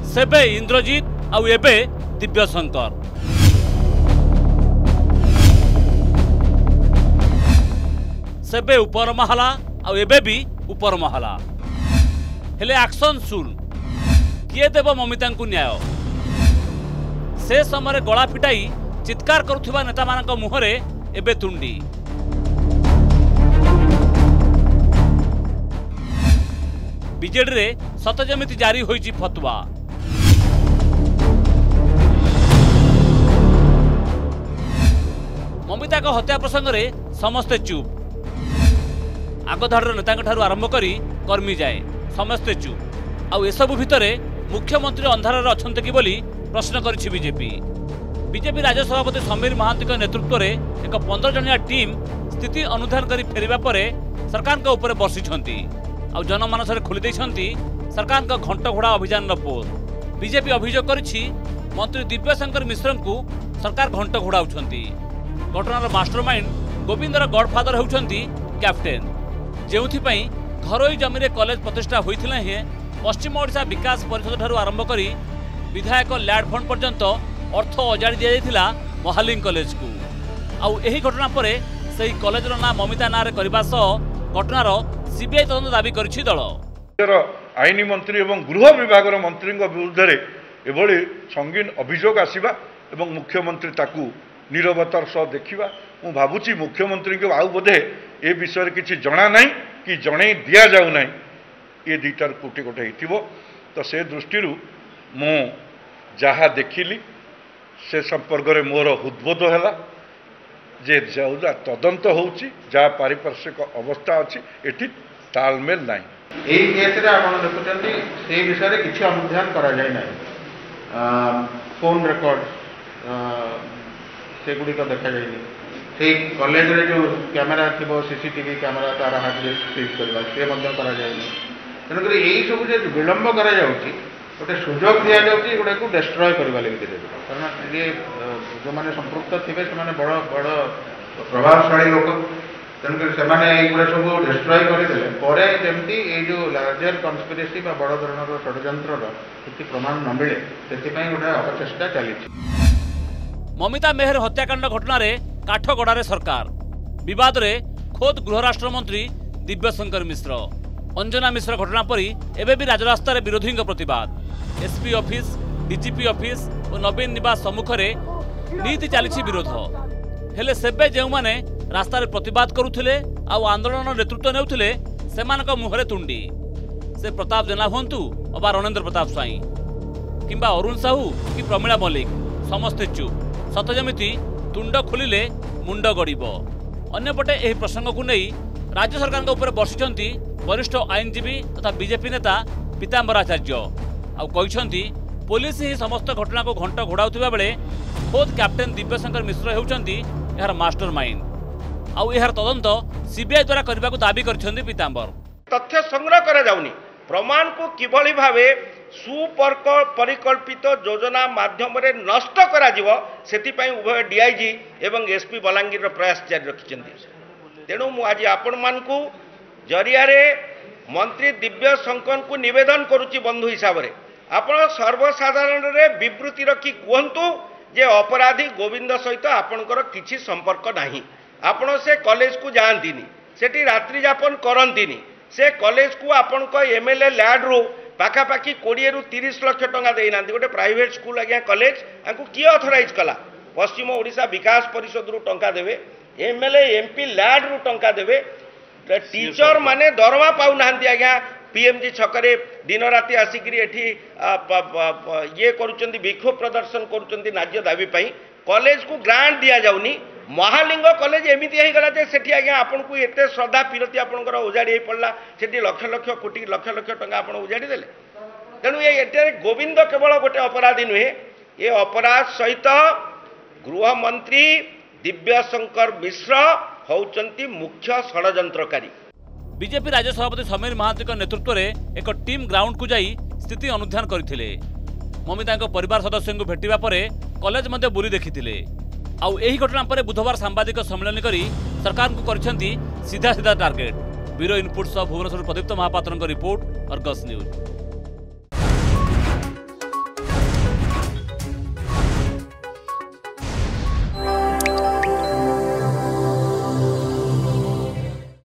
सेबे इंद्रजीत आउ एबे दिव्यशंकर। सेबे ऊपर महला आउ एबे भी ऊपर महला हेले एक्शन सुन किए देव ममिता को न्याय। से समय गला फिटाई चित्कार करुथिबा नेता मानक मुहरे एबे तुंडी। बीजेडी रे सत जमिति जारी होईची फतवा। ममिता को हत्या प्रसंग रे समस्ते चुप। आगधाड़ नेता आरंभ करी कर्मी जाए समस्ते चुप। आउ एसबु भितरे मुख्यमंत्री अंधार अछंते कि बोली प्रश्न करिछि बीजेपी। बीजेपी राज्य सभापति समीर महांती नेतृत्व में एक 15 जनिया टीम स्थिति अनुधान कर फेरिबा परे सरकार के ऊपर बर्षिछंती। आउ जनमानस रे खोली दैछंती सरकार का घंट घोड़ा अभियान पोस्ट। बीजेपी अभियोग करिछि मंत्री दिव्यशंकर मिश्र को सरकार घंट घोड़ाउछंती। घटनार मास्टरमाइंड गोविंदर गडफादर होउछंती कैप्टेन। जेउथिपई घरोई जमी रे कॉलेज प्रतिष्ठा होइथिले हे पश्चिम ओडिशा विकास परिषद ठारू आरंभ करी विधायक लैड फंड पर्यंत अर्थ अजाड़ी दिया जाइथिला महालिंग कॉलेज को। आउ एही घटना परे सही कॉलेजर ना ममिता नारे करबा सह घटनार सीबीआई तदंत दाबी करिछि दल। आईन मंत्री एवं गृह विभाग मंत्री विरुद्ध एभली संगीन अभियोग आसिबा एवं मुख्यमंत्री ताकू नीरवतार सह देखिबा। मु भाबुची मुख्यमंत्री को आउ बोधे ए विषय किछि जणा नाही कि जणे दिया जाउ नाही। ये दुईटार कोटी कोटे हिथिबो। तो से दृष्टि मु जहा देखिली से संपर्क में मोर उद्बोध है जे जौदा तदंत होउची जहा पारिपार्श्विक अवस्था अच्छी एठी तालमेल नाही। एही केस रे आपण देखुचंती से विषय रे किछि अनुध्यान करा जाय नाही। फोन रिकॉर्ड से गुडी का देखा जायनी। से कॉलेज रे जो कैमरा थिबो सीसीटीवी कैमरा तार हाथ रे सीज करबा से मध्य करा जायनी। तेणुक यही सब जो विलंब करा जाउची गोटे सुजोग दि जाउची गोटे को डिस्ट्रॉय करबा लागि दे। कारण ये जो माने संपृक्त थिबे से माने बड़ बड़ प्रभावशाली लोक। तेणुक से माने एई गुडा सब डिस्ट्रॉय करि देले परे जेमती ए जो लार्जर कन्स्पिरेसी बा बड़ धरणर षड्यंत्रर किछि प्रमाण न मिले सेति पई गोटे अपचेष्टा चलीछि। ममिता मेहर हत्याकांड घटना रे काठगड़ारे सरकार विवाद रे खोद गृह राष्ट्र मंत्री दिव्यशंकर मिश्र। अंजना मिश्र घटना परी एबे भी राजरास्ता रे विरोधी प्रतिवाद। एसपी ऑफिस डीजीपी ऑफिस और नवीन निवास सम्मुख रे नीति चली विरोध। हेले सेबे जो माने रास्ता रे प्रतिवाद करुथिले आउ आंदोलन नेतृत्व नेउथिले सेमानक मुहरे तुंडी। से प्रताप जेना हुंतु अबा रणेंद्र प्रताप स्वाई किंबा अरुण साहू कि प्रमीला मल्लिक समस्ते चुप। सत जमिति तुंड खोलिले मुंड गड़ब। अन्यपटे एही प्रसंग को नहीं राज्य सरकार के ऊपर बर्षिछंती वरिष्ठ आईनजीवी तथा बीजेपी नेता पीताम्बर आचार्य। आउ कहिछंती पुलिस ही समस्त घटना को घंट घोड़ाउथिबा बेले खोद कैप्टेन दिव्यशंकर मिश्र हेउछंती एहार मास्टरमाइंड। आउ एहार तदंत सीबीआई द्वारा करबा को दाबी करछंती पीताम्बर। तथ्य संग्रह करा जाउनी प्रमाण को किभली भावे सुपरिकल्पित योजना माध्यम रे नष्ट करा जीव सेति पई उभय डीआईजी एवं एसपी बलांगीर प्रयास जारी रखिछंती। तेणु मु आज आपण मान को जरिया रे मंत्री दिव्यशंकर को निवेदन करुच्ची बंधु हिसाब रे आपण सर्वसाधारण रे विवृत्ति रखी कहतु जे अपराधी गोविंद सहित आपणकर किछि संपर्क नाही। आपण से कॉलेज को जाआंतीनी सेठी रात्रि यापन करंतीनी। से कॉलेज को आपण को एमएलए लैड रो पाखापाखि 20 रु 30 लाख टंका देना गोटे प्राइवेट स्कूल आज्ञा कॉलेज आपको किए अथराइज कला पश्चिम ओडिशा विकास परिषद रु टंका देवे एमएलए एमपी लैड रु टंका देवे। टीचर माने दरमा पाउ नाहंती आज्ञा पीएमजी छकरे दिन राति आसिकरी एठी ये करूचंती विक्षोभ प्रदर्शन करूचंती न्याय दाबी पई कॉलेज को ग्रांट दिया जाउनी। महालिंग कॉलेज एमती हो गला जे सेठी आज्ञा आपन को एते श्रद्धा पीरती आपनकर उजाड़ी हो पड़ला सेठी लक्ष लक्ष कोटी लक्ष लक्ष टंका आपन उजाड़ी देले। तेणु ये एटे गोविंद केवल गोटे अपराधी नुहे ये अपराध सहित गृह मंत्री दिव्यशंकर मिश्र होउचंती मुख्य षड्यंत्रकारी। बीजेपी राज्य सभापति समीर महांती नेतृत्व में एक टीम ग्राउंड को जाई स्थिति अनुध्यान करथिले। ममिता परिवार सदस्यों को भेटिबा परे कॉलेज मध्य बुली देखिथिले। आउ एही घटना पर बुधवार सांबादिक सम्मेलन करी सरकार को करछंती सीधा सीधा टार्गेट। ब्यूरो इनपुट सह भुवनेश्वर प्रदीप्त महापात्र रिपोर्ट अर्गस न्यूज।